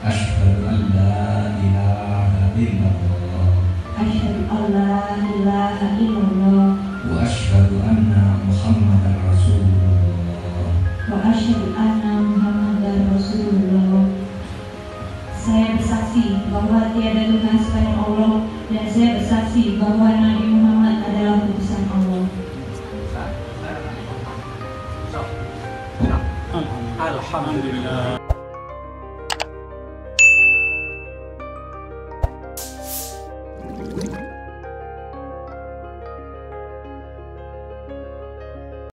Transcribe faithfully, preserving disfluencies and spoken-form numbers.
Asyhadu an la ilaha illallah. Asyhadu an la ilaha illallah. Wa asyhadu anna Muhammadar